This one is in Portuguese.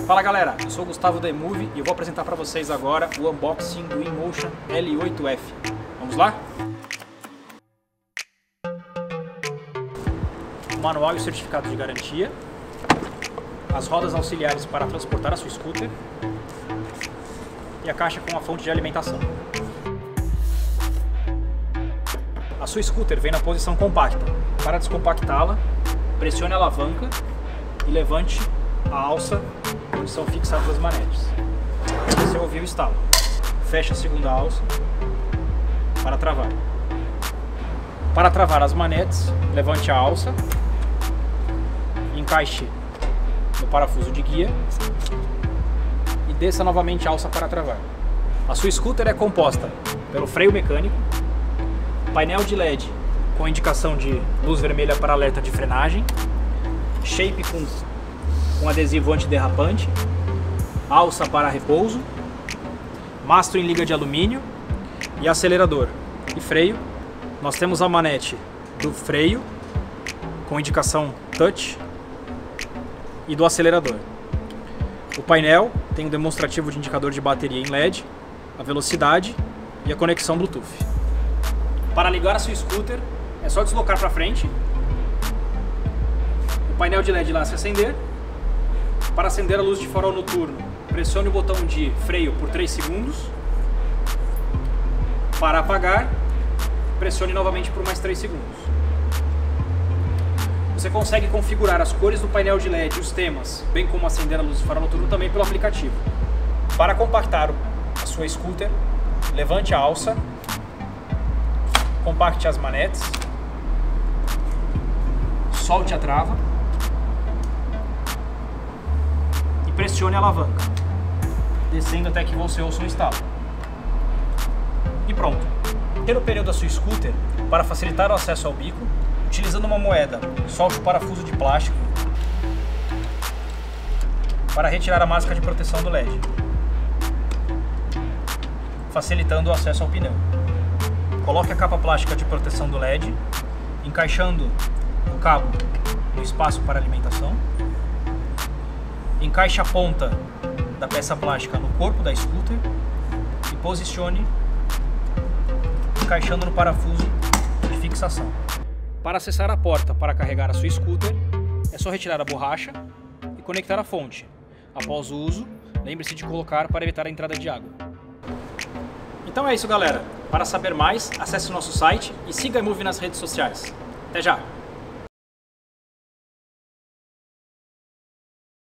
Fala galera, eu sou o Gustavo da eMove e eu vou apresentar para vocês agora o unboxing do InMotion L8F. Vamos lá? O manual e o certificado de garantia, as rodas auxiliares para transportar a sua scooter e a caixa com a fonte de alimentação. A sua scooter vem na posição compacta. Para descompactá-la, pressione a alavanca e levante a alça onde são fixadas as manetes. Você ouviu o estalo. Feche a segunda alça para travar. Para travar as manetes, levante a alça, encaixe no parafuso de guia e desça novamente a alça para travar. A sua scooter é composta pelo freio mecânico, painel de LED com indicação de luz vermelha para alerta de frenagem, shape com adesivo antiderrapante, alça para repouso, mastro em liga de alumínio e acelerador e freio. Nós temos a manete do freio com indicação touch e do acelerador. O painel tem um demonstrativo de indicador de bateria em LED, a velocidade e a conexão Bluetooth. Para ligar a sua scooter é só deslocar para frente, o painel de LED lá se acender. Para acender a luz de farol noturno, pressione o botão de freio por 3 segundos. Para apagar, pressione novamente por mais 3 segundos. Você consegue configurar as cores do painel de LED e os temas, bem como acender a luz de farol noturno também pelo aplicativo. Para compactar a sua scooter, levante a alça, compacte as manetes, solte a trava e pressione a alavanca, descendo até que você ouça um estalo. E pronto! Tira o pneu da sua scooter para facilitar o acesso ao bico. Utilizando uma moeda, solte o parafuso de plástico para retirar a máscara de proteção do LED, facilitando o acesso ao pneu. Coloque a capa plástica de proteção do LED, encaixando o cabo no espaço para alimentação. Encaixe a ponta da peça plástica no corpo da scooter e posicione encaixando no parafuso de fixação. Para acessar a porta para carregar a sua scooter, é só retirar a borracha e conectar a fonte. Após o uso, lembre-se de colocar para evitar a entrada de água. Então é isso galera, para saber mais, acesse o nosso site e siga a eMove nas redes sociais. Até já!